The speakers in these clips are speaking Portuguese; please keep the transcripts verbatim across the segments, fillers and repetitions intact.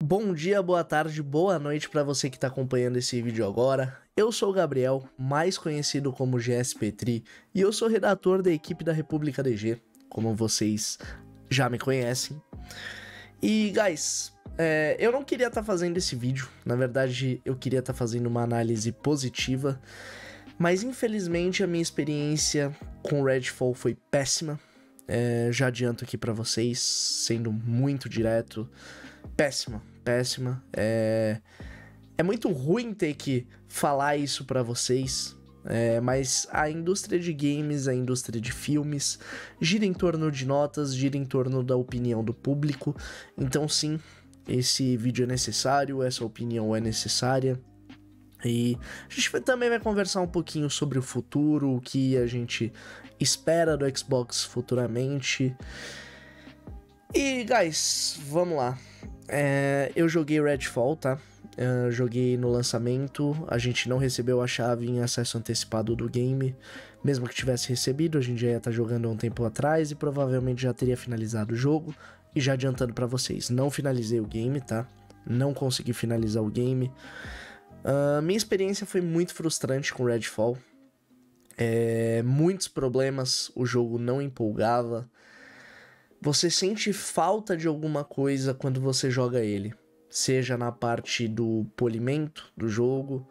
Bom dia, boa tarde, boa noite para você que está acompanhando esse vídeo agora. Eu sou o Gabriel, mais conhecido como G S Petri, e eu sou redator da equipe da República D G, como vocês já me conhecem. E, guys, é, eu não queria estar tá fazendo esse vídeo, na verdade eu queria estar tá fazendo uma análise positiva, mas infelizmente a minha experiência com Redfall foi péssima. É, já adianto aqui para vocês, sendo muito direto, péssima, péssima. É, é muito ruim ter que falar isso pra vocês, é, mas a indústria de games, a indústria de filmes, gira em torno de notas, gira em torno da opinião do público. Então sim, esse vídeo é necessário, essa opinião é necessária. E a gente vai, também vai conversar um pouquinho sobre o futuro, o que a gente espera do Xbox futuramente. E, guys, vamos lá. É, eu joguei Redfall, tá? Eu joguei no lançamento, a gente não recebeu a chave em acesso antecipado do game. Mesmo que tivesse recebido, a gente já ia estar jogando há um tempo atrás e provavelmente já teria finalizado o jogo. E já adiantando pra vocês, não finalizei o game, tá? Não consegui finalizar o game. Uh, minha experiência foi muito frustrante com Redfall. É, muitos problemas, o jogo não empolgava. Você sente falta de alguma coisa quando você joga ele. Seja na parte do polimento do jogo,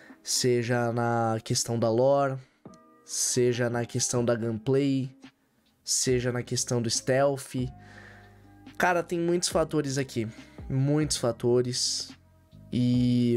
seja na questão da lore, seja na questão da gameplay, seja na questão do stealth. Cara, tem muitos fatores aqui. Muitos fatores. E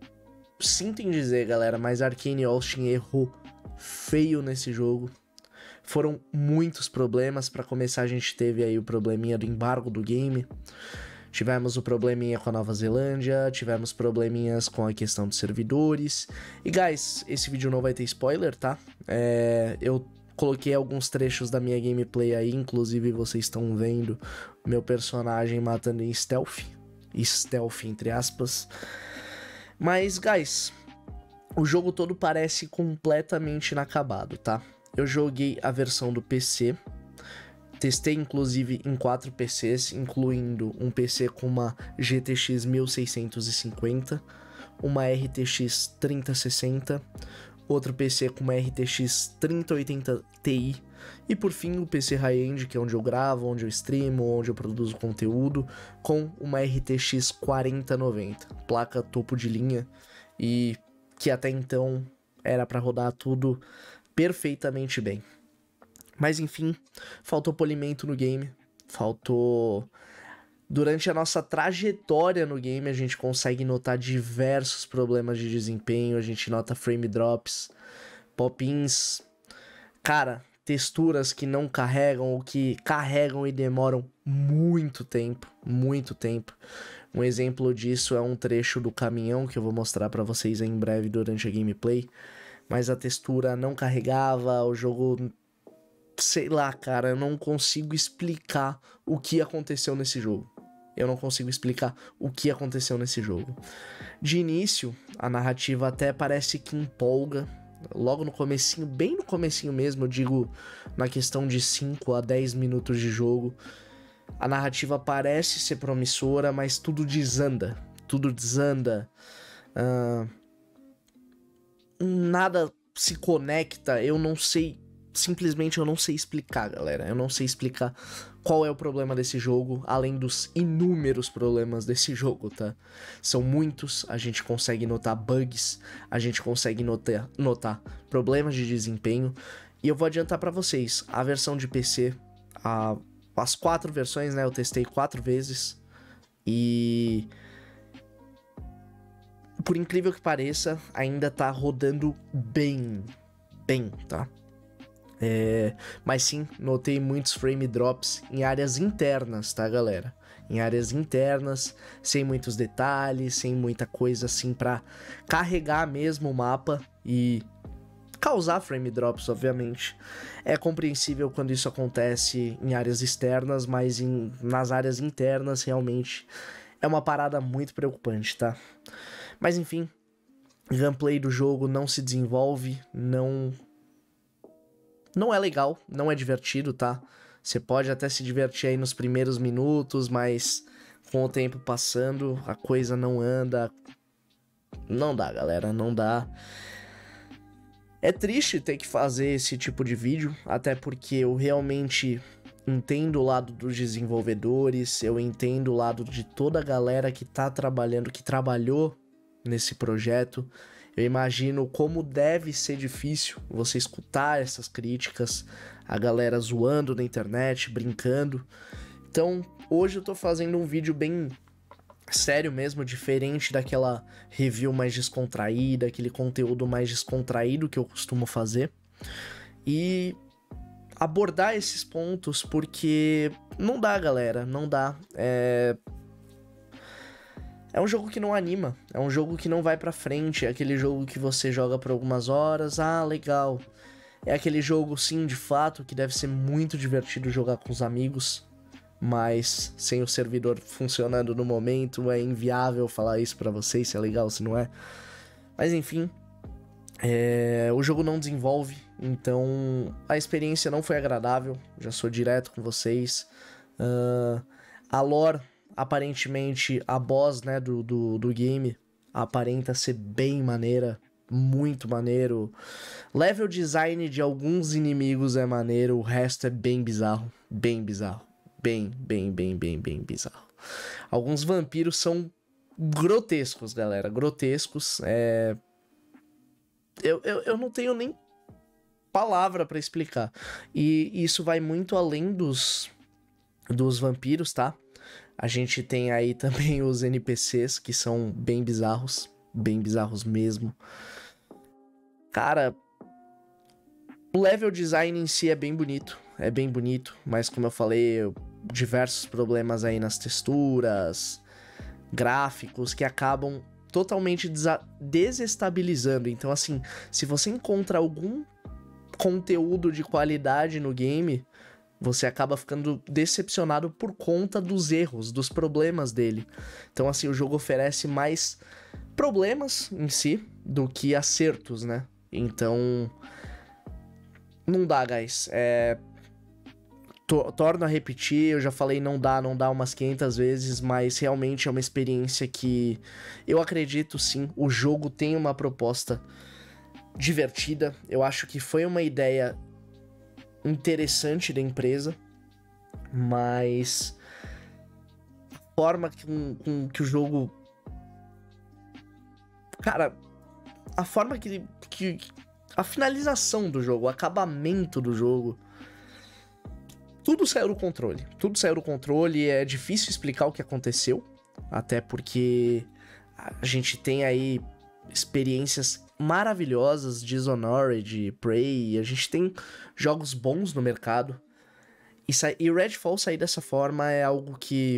sinto em dizer, galera, mas Arkane Austin errou feio nesse jogo. Foram muitos problemas. Para começar, a gente teve aí o probleminha do embargo do game. Tivemos o probleminha com a Nova Zelândia, tivemos probleminhas com a questão dos servidores. E, guys, esse vídeo não vai ter spoiler, tá? É, eu coloquei alguns trechos da minha gameplay aí, inclusive vocês estão vendo meu personagem matando em stealth. Stealth, entre aspas. Mas, guys, o jogo todo parece completamente inacabado, tá? Eu joguei a versão do P C, testei inclusive em quatro P Cs, incluindo um P C com uma G T X mil seiscentos e cinquenta, uma R T X trinta sessenta, outro P C com uma R T X trinta oitenta Ti e por fim o P C high-end, que é onde eu gravo, onde eu streamo, onde eu produzo conteúdo, com uma R T X quarenta noventa, placa topo de linha, e que até então era para rodar tudo perfeitamente bem. Mas enfim, faltou polimento no game, faltou... Durante a nossa trajetória no game, a gente consegue notar diversos problemas de desempenho, a gente nota frame drops, pop-ins, cara, texturas que não carregam ou que carregam e demoram muito tempo, muito tempo. Um exemplo disso é um trecho do caminhão que eu vou mostrar pra vocês aí em breve durante a gameplay. Mas a textura não carregava, o jogo... Sei lá, cara, eu não consigo explicar o que aconteceu nesse jogo. Eu não consigo explicar o que aconteceu nesse jogo. De início, a narrativa até parece que empolga. Logo no comecinho, bem no comecinho mesmo, eu digo na questão de cinco a dez minutos de jogo. A narrativa parece ser promissora, mas tudo desanda. Tudo desanda. Uh... Nada se conecta, eu não sei, simplesmente eu não sei explicar, galera, eu não sei explicar qual é o problema desse jogo, além dos inúmeros problemas desse jogo, tá? São muitos, a gente consegue notar bugs, a gente consegue notar, notar problemas de desempenho, e eu vou adiantar pra vocês, a versão de P C, a, as quatro versões, né, eu testei quatro vezes, e... por incrível que pareça, ainda tá rodando bem, bem, tá? É, mas sim, notei muitos frame drops em áreas internas, tá, galera? Em áreas internas, sem muitos detalhes, sem muita coisa assim pra carregar mesmo o mapa e causar frame drops, obviamente. É compreensível quando isso acontece em áreas externas, mas em, nas áreas internas, realmente, é uma parada muito preocupante, tá? Mas enfim, gameplay do jogo não se desenvolve, não não é legal, não é divertido, tá? Você pode até se divertir aí nos primeiros minutos, mas com o tempo passando, a coisa não anda. Não dá, galera, não dá. É triste ter que fazer esse tipo de vídeo, até porque eu realmente entendo o lado dos desenvolvedores, eu entendo o lado de toda a galera que tá trabalhando, que trabalhou nesse projeto. Eu imagino como deve ser difícil você escutar essas críticas, a galera zoando na internet, brincando. Então, hoje eu tô fazendo um vídeo bem sério mesmo, diferente daquela review mais descontraída, aquele conteúdo mais descontraído que eu costumo fazer. E abordar esses pontos, porque não dá, galera, não dá. É... é um jogo que não anima, é um jogo que não vai pra frente, é aquele jogo que você joga por algumas horas, ah, legal. É aquele jogo, sim, de fato, que deve ser muito divertido jogar com os amigos, mas sem o servidor funcionando no momento, é inviável falar isso pra vocês, se é legal, se não é. Mas enfim, é... o jogo não desenvolve, então a experiência não foi agradável, já sou direto com vocês. Uh... A lore, aparentemente, a boss, né, do, do, do game, aparenta ser bem maneira, muito maneiro. Level design de alguns inimigos é maneiro, o resto é bem bizarro, bem bizarro. Bem, bem, bem, bem, bem bizarro. Alguns vampiros são grotescos, galera. Grotescos. É... Eu, eu, eu não tenho nem palavra pra explicar. E isso vai muito além dos, dos vampiros, tá? A gente tem aí também os N P Cs, que são bem bizarros. Bem bizarros mesmo. Cara, o level design em si é bem bonito. É bem bonito, mas como eu falei, diversos problemas aí nas texturas, gráficos que acabam totalmente desestabilizando. Então, assim, se você encontra algum conteúdo de qualidade no game, você acaba ficando decepcionado por conta dos erros, dos problemas dele. Então, assim, o jogo oferece mais problemas em si do que acertos, né? Então, não dá, guys. É... Torno a repetir, eu já falei não dá, não dá umas quinhentas vezes, mas realmente é uma experiência que eu acredito sim, o jogo tem uma proposta divertida, eu acho que foi uma ideia interessante da empresa, mas a forma com, com que o jogo... Cara, a forma que, que... a finalização do jogo, o acabamento do jogo... Tudo saiu do controle, tudo saiu do controle, é difícil explicar o que aconteceu, até porque a gente tem aí experiências maravilhosas, Dishonored, Prey, a gente tem jogos bons no mercado, e, e Redfall sair dessa forma é algo que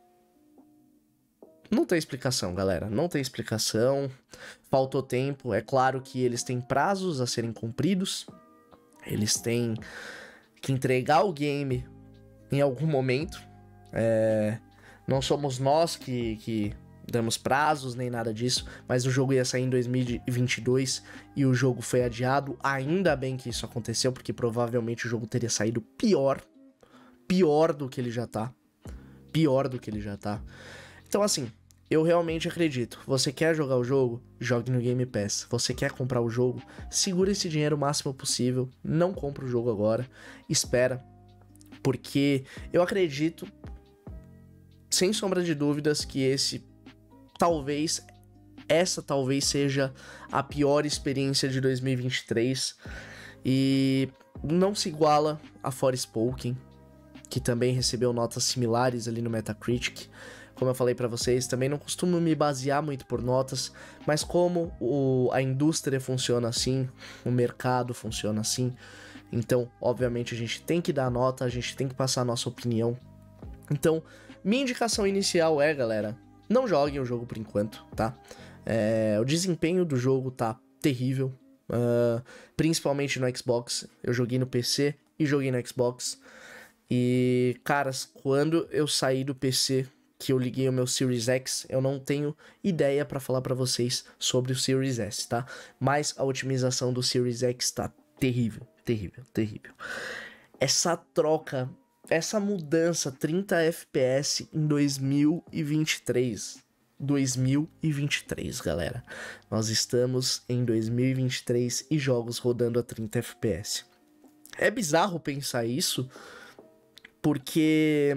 não tem explicação, galera, não tem explicação, faltou tempo, é claro que eles têm prazos a serem cumpridos, eles têm... que entregar o game em algum momento. É... Não somos nós que, que damos prazos nem nada disso, mas o jogo ia sair em dois mil e vinte e dois e o jogo foi adiado. Ainda bem que isso aconteceu, porque provavelmente o jogo teria saído pior, pior do que ele já tá, pior do que ele já tá. Então assim, eu realmente acredito, você quer jogar o jogo? Jogue no Game Pass. Você quer comprar o jogo? Segura esse dinheiro o máximo possível, não compra o jogo agora, espera, porque eu acredito, sem sombra de dúvidas, que esse, talvez, essa talvez seja a pior experiência de dois mil e vinte e três, e não se iguala a Forspoken, que também recebeu notas similares ali no Metacritic. Como eu falei pra vocês, também não costumo me basear muito por notas, mas como o, a indústria funciona assim, o mercado funciona assim, então, obviamente, a gente tem que dar nota, a gente tem que passar a nossa opinião. Então, minha indicação inicial é, galera, não joguem o jogo por enquanto, tá? É, o desempenho do jogo tá terrível, uh, principalmente no Xbox. Eu joguei no P C e joguei no Xbox. E, caras, quando eu saí do P C... que eu liguei o meu Series X, eu não tenho ideia pra falar pra vocês sobre o Series S, tá? Mas a otimização do Series X tá terrível, terrível, terrível. Essa troca essa mudança trinta F P S em dois mil e vinte e três. dois mil e vinte e três, galera. Nós estamos em dois mil e vinte e três e jogos rodando a trinta F P S. É bizarro pensar isso, porque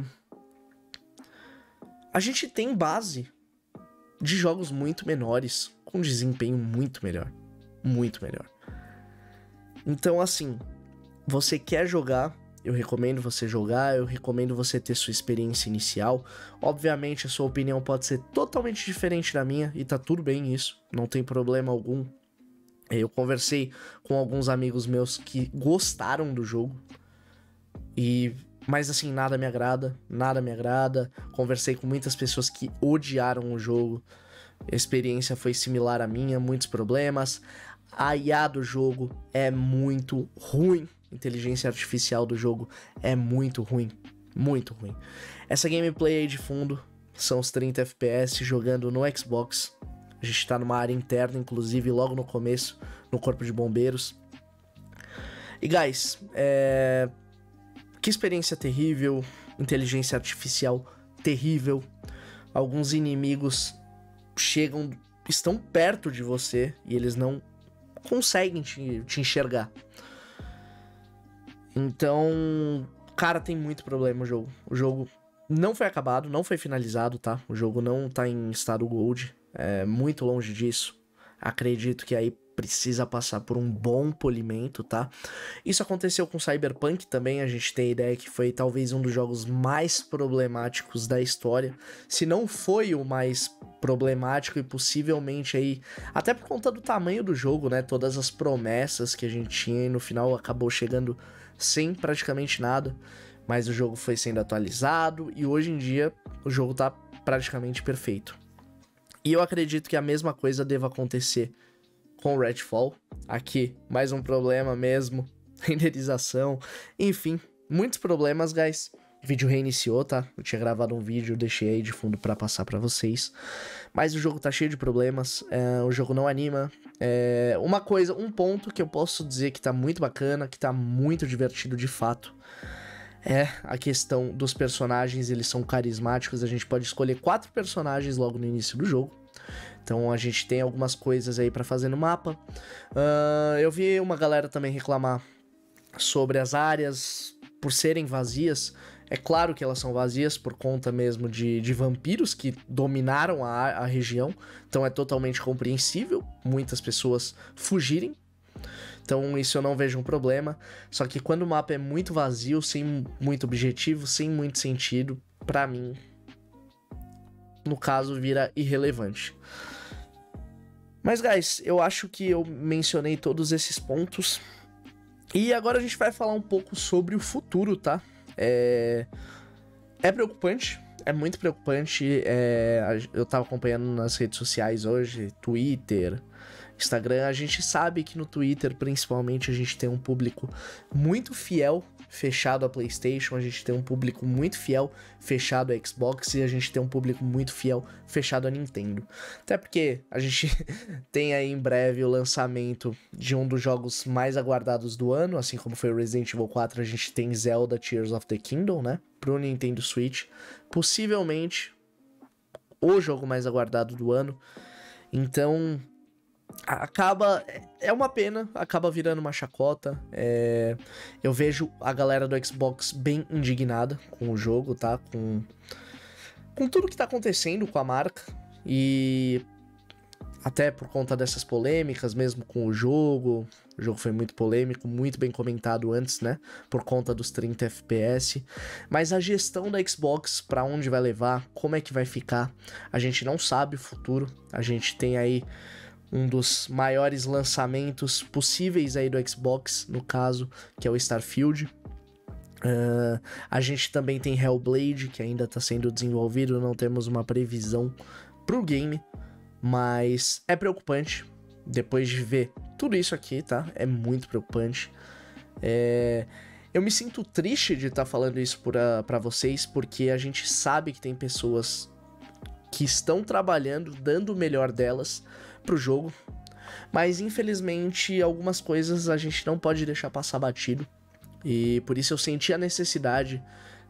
a gente tem base de jogos muito menores, com desempenho muito melhor. Muito melhor. Então, assim, você quer jogar, eu recomendo você jogar, eu recomendo você ter sua experiência inicial. Obviamente, a sua opinião pode ser totalmente diferente da minha, e tá tudo bem isso, não tem problema algum. Eu conversei com alguns amigos meus que gostaram do jogo, e... mas assim, nada me agrada, nada me agrada. Conversei com muitas pessoas que odiaram o jogo, a experiência foi similar à minha, muitos problemas. A I A do jogo é muito ruim, a inteligência artificial do jogo é muito ruim, muito ruim. Essa gameplay aí de fundo são os trinta F P S jogando no Xbox. A gente tá numa área interna, inclusive logo no começo, no corpo de bombeiros. E guys, é... que experiência terrível, inteligência artificial terrível. Alguns inimigos chegam, estão perto de você e eles não conseguem te, te enxergar. Então, cara, tem muito problema o jogo. O jogo não foi acabado, não foi finalizado, tá? O jogo não tá em estado gold, é muito longe disso. Acredito que aí precisa passar por um bom polimento, tá? Isso aconteceu com Cyberpunk também, a gente tem a ideia que foi talvez um dos jogos mais problemáticos da história, se não foi o mais problemático, e possivelmente aí, até por conta do tamanho do jogo, né, todas as promessas que a gente tinha e no final acabou chegando sem praticamente nada, mas o jogo foi sendo atualizado e hoje em dia o jogo tá praticamente perfeito. E eu acredito que a mesma coisa deva acontecer com o Redfall. Aqui, mais um problema mesmo, renderização, enfim, muitos problemas, guys. O vídeo reiniciou, tá? Eu tinha gravado um vídeo, deixei aí de fundo pra passar pra vocês. Mas o jogo tá cheio de problemas, é, o jogo não anima. É, uma coisa, um ponto que eu posso dizer que tá muito bacana, que tá muito divertido de fato, é a questão dos personagens, eles são carismáticos, a gente pode escolher quatro personagens logo no início do jogo. Então a gente tem algumas coisas aí pra fazer no mapa. Uh, eu vi uma galera também reclamar sobre as áreas por serem vazias. É claro que elas são vazias por conta mesmo de, de vampiros que dominaram a, a região. Então é totalmente compreensível muitas pessoas fugirem. Então isso eu não vejo um problema. Só que quando o mapa é muito vazio, sem muito objetivo, sem muito sentido, pra mim, no caso, vira irrelevante. Mas, guys, eu acho que eu mencionei todos esses pontos. E agora a gente vai falar um pouco sobre o futuro, tá? É, é preocupante, é muito preocupante. É... Eu tava acompanhando nas redes sociais hoje, Twitter, Instagram. A gente sabe que no Twitter, principalmente, a gente tem um público muito fiel, fechado a PlayStation, a gente tem um público muito fiel, fechado a Xbox, e a gente tem um público muito fiel, fechado a Nintendo. Até porque a gente tem aí em breve o lançamento de um dos jogos mais aguardados do ano, assim como foi o Resident Evil quatro, a gente tem Zelda Tears of the Kingdom, né, pro Nintendo Switch, possivelmente o jogo mais aguardado do ano. Então acaba, é uma pena, acaba virando uma chacota. É, eu vejo a galera do Xbox bem indignada com o jogo, tá? Com, com tudo que tá acontecendo com a marca. E até por conta dessas polêmicas mesmo com o jogo. O jogo foi muito polêmico, muito bem comentado antes, né? Por conta dos trinta F P S. Mas a gestão da Xbox, pra onde vai levar, como é que vai ficar, a gente não sabe o futuro. A gente tem aí um dos maiores lançamentos possíveis aí do Xbox, no caso, que é o Starfield. Uh, a gente também tem Hellblade, que ainda está sendo desenvolvido, não temos uma previsão pro game, mas é preocupante, depois de ver tudo isso aqui, tá? É muito preocupante. É... Eu me sinto triste de estar tá falando isso pra, pra vocês, porque a gente sabe que tem pessoas que estão trabalhando, dando o melhor delas pro jogo, mas infelizmente algumas coisas a gente não pode deixar passar batido, e por isso eu senti a necessidade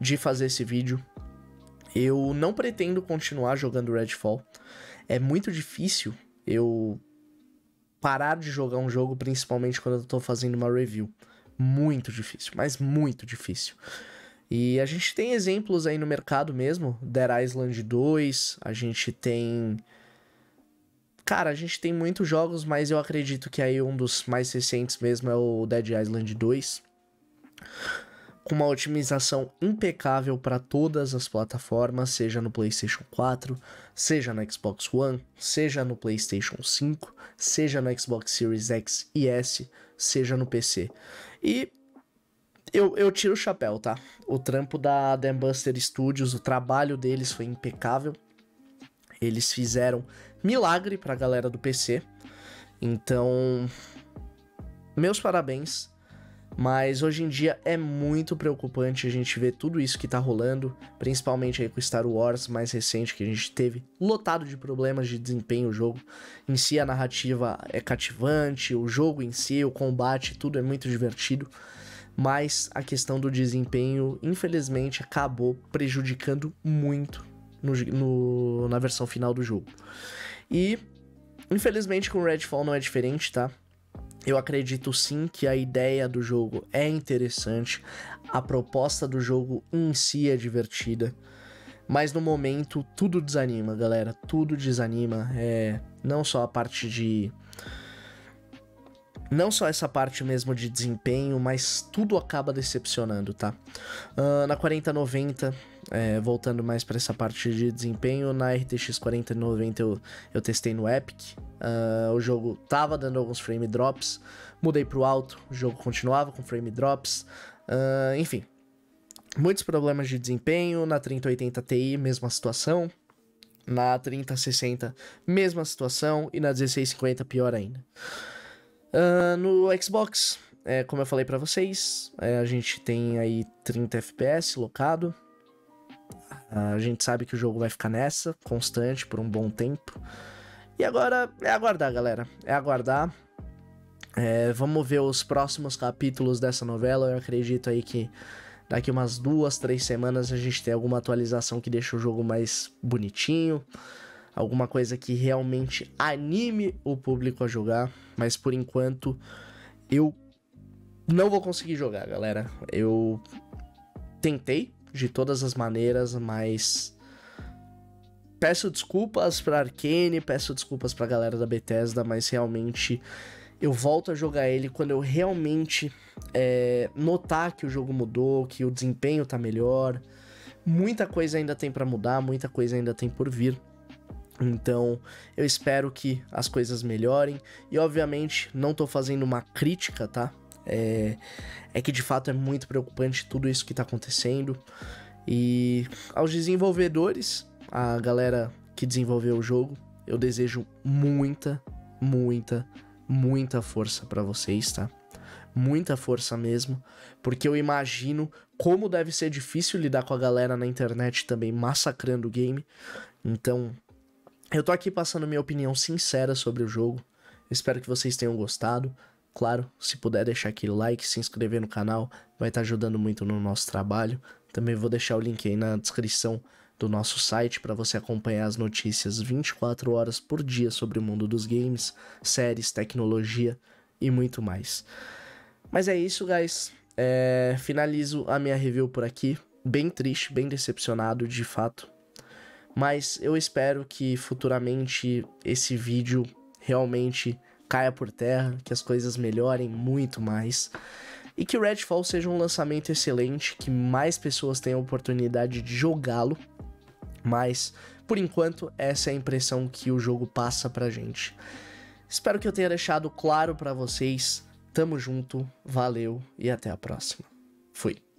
de fazer esse vídeo. Eu não pretendo continuar jogando Redfall. É muito difícil eu parar de jogar um jogo, principalmente quando eu tô fazendo uma review. Muito difícil, mas muito difícil. E a gente tem exemplos aí no mercado mesmo. Dead Island dois, a gente tem... Cara, a gente tem muitos jogos, mas eu acredito que aí um dos mais recentes mesmo é o Dead Island dois. Com uma otimização impecável para todas as plataformas, seja no PlayStation quatro, seja no Xbox One, seja no PlayStation cinco, seja no Xbox Series X e S, seja no P C. E eu, eu tiro o chapéu, tá? O trampo da Dambuster Studios, o trabalho deles foi impecável. Eles fizeram milagre pra galera do P C. Então, meus parabéns. Mas hoje em dia é muito preocupante a gente ver tudo isso que tá rolando, principalmente aí com Star Wars mais recente, que a gente teve lotado de problemas de desempenho o jogo. Em si a narrativa é cativante, o jogo em si, o combate, tudo é muito divertido, mas a questão do desempenho, infelizmente, acabou prejudicando muito no, no, na versão final do jogo. E, infelizmente, com o Redfall não é diferente, tá? Eu acredito sim que a ideia do jogo é interessante, a proposta do jogo em si é divertida, mas no momento tudo desanima, galera, tudo desanima, é não só a parte de... Não só essa parte mesmo de desempenho, mas tudo acaba decepcionando, tá? Uh, na quarenta noventa, é, voltando mais para essa parte de desempenho, na R T X quarenta noventa eu, eu testei no Epic. Uh, o jogo tava dando alguns frame drops, mudei pro alto, o jogo continuava com frame drops, uh, enfim. Muitos problemas de desempenho, na trinta oitenta Ti, mesma situação. Na trinta sessenta, mesma situação, e na dezesseis cinquenta, pior ainda. Uh, no Xbox, é, como eu falei pra vocês, é, a gente tem aí trinta F P S locado. Uh, a gente sabe que o jogo vai ficar nessa, constante, por um bom tempo. E agora é aguardar, galera. É aguardar. É, vamos ver os próximos capítulos dessa novela. Eu acredito aí que daqui umas duas, três semanas a gente tem alguma atualização que deixa o jogo mais bonitinho. Alguma coisa que realmente anime o público a jogar. Mas por enquanto eu não vou conseguir jogar, galera. Eu tentei de todas as maneiras, mas peço desculpas pra Arkane, peço desculpas pra galera da Bethesda, mas realmente eu volto a jogar ele quando eu realmente é, notar que o jogo mudou, que o desempenho tá melhor. Muita coisa ainda tem pra mudar, muita coisa ainda tem por vir. Então, eu espero que as coisas melhorem. E, obviamente, não tô fazendo uma crítica, tá? É, é que, de fato, é muito preocupante tudo isso que tá acontecendo. E aos desenvolvedores, a galera que desenvolveu o jogo, eu desejo muita, muita, muita força pra vocês, tá? Muita força mesmo, porque eu imagino como deve ser difícil lidar com a galera na internet também massacrando o game. Então... eu tô aqui passando minha opinião sincera sobre o jogo. Espero que vocês tenham gostado. Claro, se puder deixar aquele like, se inscrever no canal, vai estar ajudando muito no nosso trabalho. Também vou deixar o link aí na descrição do nosso site para você acompanhar as notícias vinte e quatro horas por dia sobre o mundo dos games, séries, tecnologia e muito mais. Mas é isso, guys. É... finalizo a minha review por aqui. Bem triste, bem decepcionado, de fato. Mas eu espero que futuramente esse vídeo realmente caia por terra, que as coisas melhorem muito mais. E que o Redfall seja um lançamento excelente, que mais pessoas tenham a oportunidade de jogá-lo. Mas, por enquanto, essa é a impressão que o jogo passa pra gente. Espero que eu tenha deixado claro pra vocês. Tamo junto, valeu e até a próxima. Fui.